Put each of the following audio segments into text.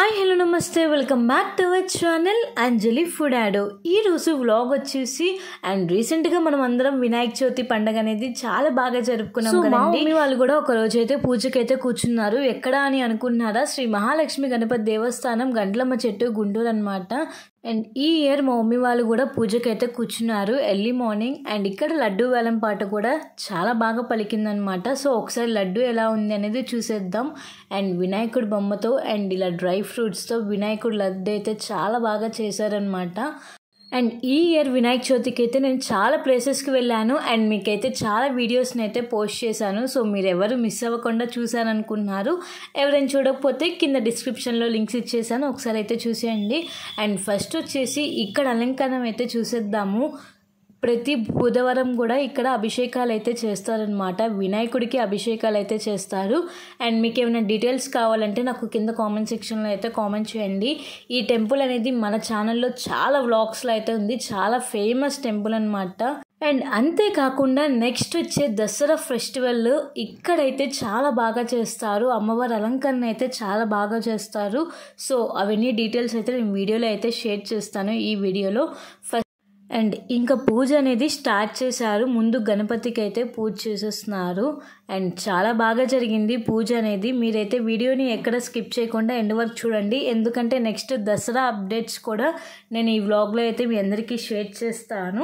Hi hello namaste welcome back to our channel Anjali food యాడో. ఈరోజు vlog వచ్చేసి అండ్ రీసెంట్గా మనం అందరం వినాయక చవితి పండుగ అనేది చాలా బాగా జరుపుకున్నాం కదండి. మా మమ్మీ వాళ్ళు కూడా ఒక రోజు అయితే పూజకైతే కూర్చున్నారు. ఎక్కడ అని అనుకుంటున్నారా, శ్రీ మహాలక్ష్మి గణపతి దేవస్థానం గండ్లమ్మ చెట్టు గుంటూరు అనమాట. అండ్ ఈ ఇయర్ మా మమ్మీ వాళ్ళు కూడా పూజకైతే కూర్చున్నారు ఎర్లీ మార్నింగ్. అండ్ ఇక్కడ లడ్డు వేలం పాట కూడా చాలా బాగా పలికిందనమాట. సో ఒకసారి లడ్డు ఎలా ఉంది అనేది చూసేద్దాం. అండ్ వినాయకుడి బొమ్మతో అండ్ ఇలా డ్రై ఫ్రూట్స్తో వినాయకుడి లడ్డు అయితే చాలా బాగా చేశారనమాట. అండ్ ఈ ఇయర్ వినాయక చవితికి అయితే నేను చాలా ప్లేసెస్కి వెళ్ళాను అండ్ మీకైతే చాలా వీడియోస్ని అయితే పోస్ట్ చేశాను. సో మీరు ఎవరు మిస్ అవ్వకుండా చూసారనుకుంటున్నారు. ఎవరైనా చూడకపోతే కింద డిస్క్రిప్షన్లో లింక్స్ ఇచ్చేసాను, ఒకసారి అయితే చూసేయండి. అండ్ ఫస్ట్ వచ్చేసి ఇక్కడ అలంకరణ అయితే చూసేద్దాము. ప్రతి బుధవారం కూడా ఇక్కడ అభిషేకాలు అయితే చేస్తారనమాట. వినాయకుడికి అభిషేకాలు అయితే చేస్తారు. అండ్ మీకు ఏమైనా డీటెయిల్స్ కావాలంటే నాకు కింద కామెంట్ సెక్షన్లో అయితే కామెంట్ చేయండి. ఈ టెంపుల్ అనేది మన ఛానల్లో చాలా వ్లాగ్స్లో అయితే ఉంది, చాలా ఫేమస్ టెంపుల్ అనమాట. అండ్ అంతేకాకుండా నెక్స్ట్ వచ్చే దసరా ఫెస్టివల్ ఇక్కడైతే చాలా బాగా చేస్తారు. అమ్మవారి అలంకరణ అయితే చాలా బాగా చేస్తారు. సో అవన్నీ డీటెయిల్స్ అయితే నేను వీడియోలో అయితే షేర్ చేస్తాను ఈ వీడియోలో. అండ్ ఇంకా పూజ అనేది స్టార్ట్ చేశారు. ముందు గణపతికి అయితే పూజ చేసేస్తున్నారు. అండ్ చాలా బాగా జరిగింది పూజ అనేది. మీరైతే వీడియోని ఎక్కడ స్కిప్ చేయకుండా ఎండ్ వరకు చూడండి, ఎందుకంటే నెక్స్ట్ దసరా అప్డేట్స్ కూడా నేను ఈ వ్లాగ్లో అయితే మీ అందరికీ షేర్ చేస్తాను.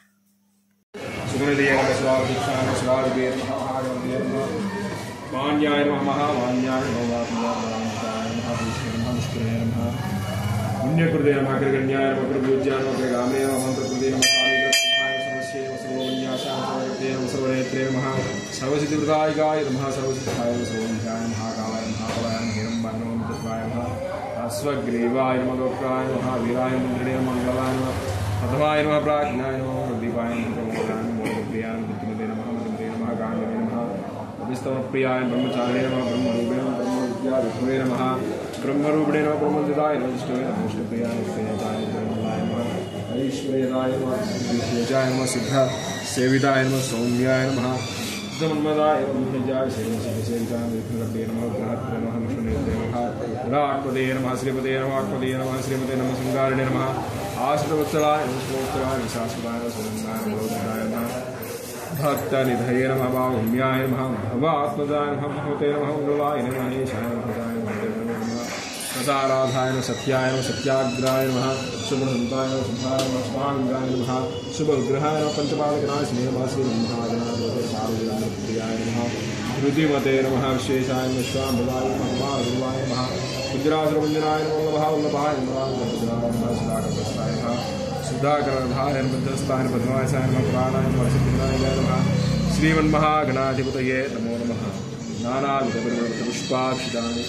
पुण्यकृते नमः कृगण्याय नमः प्रभुज्याय नमः गामे नमः मंत्रकृते नमः कालीकृताय सर्वस्ये सर्वोन्यासाय सर्वकृते नमः सर्वनेत्रे नमः सर्वसिद्धिप्रदायकाय नमः सर्वसिद्धाय नमः सर्वोन्याय नमः कालाय नमः कालाय नमः हिरण्मय नमः मित्राय नमः अश्वग्रीवाय नमः लोकाय नमः वीराय मंगले मंगलाय नमः प्रथमाय नमः प्राज्ञाय नमः प्रदीपाय नमः प्रमोदाय नमः प्रियाय नमः बुद्धिमते नमः मंत्रमते नमः गान्धवे नमः अभिस्तवप्रियाय ब्रह्मचारिणे नमः ब्रह्मरूपे नमः ब्रह्मविद्याविष्णवे नमः ब्रह्मरूपिणे नमः ब्रह्मजिताय नमः विष्णुवे नमः विष्णुप्रियाय नमः ब्रह्मलाय नमः ऐश्वर्यदाय नमः विशेषाय नमः सिद्ध सेविताय नमः सौम्याय नमः सिद्धमन्मदाय नमः विजयाय सेविताय विष्णुपते नमः ग्रहपते नमः विष्णुनेत्रे नमः विराट्पते नमः श्रीपते नमः आत्मते नमः श्रीमते नमः शृंगारिणे नमः आश्रितवत्सलाय नमः श्लोत्राय शाश्वताय नमः सुनन्दाय नमः भक्तनिधये नमः बाहुम्याय नमः भवात्मजाय नमः भगवते नमः उल्लाय नमः ईशाय नमः प्रसाराधाय नमः सत्याय नमः सत्याग्राय नमः शुभहन्ताय नमः शुभाय नमः शुभांगाय नमः शुभग्रहाय नमः पंचपादकनाशिने नमः श्रीमहागणाधिपतये नमः धृतिमते नमः विशेषाय नमः स्वाम्भवाय नमः गुरुवाय नमः गुजरासुरवन्दनाय नमः वल्लभाय नमः सुधाकरप्रस्थाय नमः सुधाकरधाय मध्यस्थाय पद्मासाय नमः पुराणाय नमः सिद्धिनाय नमः श्रीमन्महागणाधिपतये नमो नमः नानाविधपुष्पाक्षितानि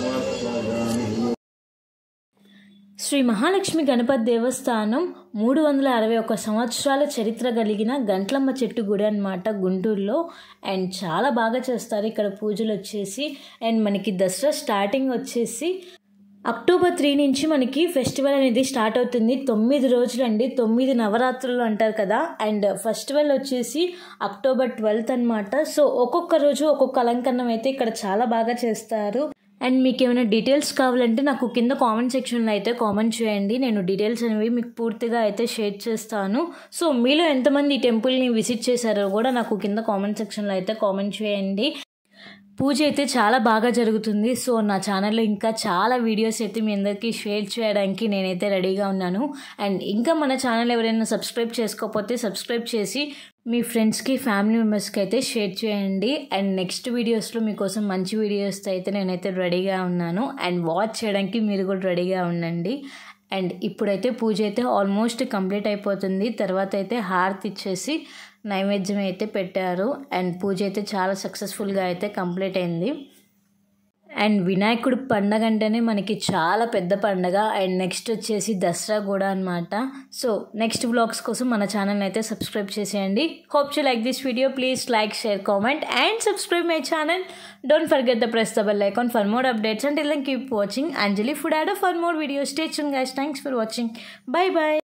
శ్రీ మహాలక్ష్మి గణపతి దేవస్థానం 361 సంవత్సరాల చరిత్ర కలిగిన గంట్లమ్మ చెట్టు గుడి అనమాట గుంటూరులో. అండ్ చాలా బాగా చేస్తారు ఇక్కడ పూజలు వచ్చేసి. అండ్ మనకి దసరా స్టార్టింగ్ వచ్చేసి అక్టోబర్ 3 నుంచి మనకి ఫెస్టివల్ అనేది స్టార్ట్ అవుతుంది. 9 రోజులు అండి, 9 నవరాత్రులు అంటారు కదా. అండ్ ఫెస్టివల్ వచ్చేసి అక్టోబర్ 12 అనమాట. సో ఒక్కొక్క రోజు ఒక్కొక్క అలంకరణం అయితే ఇక్కడ చాలా బాగా చేస్తారు. అండ్ మీకు ఏమైనా డీటెయిల్స్ కావాలంటే నాకు కింద కామెంట్ సెక్షన్లో అయితే కామెంట్ చేయండి, నేను డీటెయిల్స్ అనేవి మీకు పూర్తిగా అయితే షేర్ చేస్తాను. సో మీలో ఎంతమంది ఈ టెంపుల్ని విజిట్ చేశారో కూడా నాకు కింద కామెంట్ సెక్షన్లో అయితే కామెంట్ చేయండి. పూజ అయితే చాలా బాగా జరుగుతుంది. సో నా ఛానల్లో ఇంకా చాలా వీడియోస్ అయితే మీ అందరికీ షేర్ చేయడానికి నేనైతే రెడీగా ఉన్నాను. అండ్ ఇంకా మన ఛానల్ ఎవరైనా సబ్స్క్రైబ్ చేసుకోకపోతే సబ్స్క్రైబ్ చేసి మీ ఫ్రెండ్స్కి ఫ్యామిలీ మెంబర్స్కి అయితే షేర్ చేయండి. అండ్ నెక్స్ట్ వీడియోస్లో మీకోసం మంచి వీడియోస్తో అయితే నేనైతే రెడీగా ఉన్నాను. అండ్ వాచ్ చేయడానికి మీరు కూడా రెడీగా ఉండండి. అండ్ ఇప్పుడైతే పూజ అయితే ఆల్మోస్ట్ కంప్లీట్ అయిపోతుంది. తర్వాత అయితే హారతి ఇచ్చేసి నైవేద్యం అయితే పెట్టారు. అండ్ పూజ అయితే చాలా సక్సెస్ఫుల్గా అయితే కంప్లీట్ అయింది. అండ్ వినాయకుడు పండగ అంటేనే మనకి చాలా పెద్ద పండగ. అండ్ నెక్స్ట్ వచ్చేసి దసరా కూడా అనమాట. సో నెక్స్ట్ వ్లాగ్స్ కోసం మన ఛానల్ని అయితే సబ్స్క్రైబ్ చేసేయండి. Hope you like this video. Please like, share, comment and subscribe my channel. Don't forget to press the bell icon for more updates. Until then keep watching Anjali Food Addo for more videos. Stay tuned guys. Thanks for watching. Bye bye.